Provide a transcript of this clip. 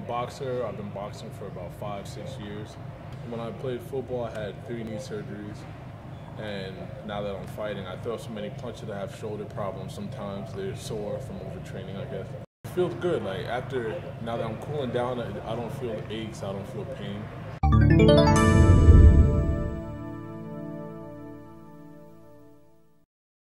boxer. I've been boxing for about 5-6 years. When I played football, I had 3 knee surgeries. And now that I'm fighting, I throw so many punches. I have shoulder problems sometimes. They're sore from overtraining, I guess. It feels good. Like now that I'm cooling down, I don't feel aches. I don't feel pain.